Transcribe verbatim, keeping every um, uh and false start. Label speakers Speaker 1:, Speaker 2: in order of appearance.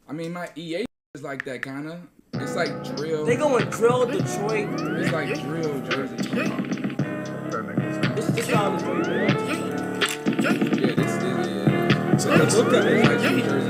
Speaker 1: I mean, my E A is like that kind of. It's like drill.
Speaker 2: They going drill Detroit.
Speaker 1: It's like drill Jersey.
Speaker 2: This this sound is really good.
Speaker 1: Yeah, this is. Yeah. So the look of it is like Jersey.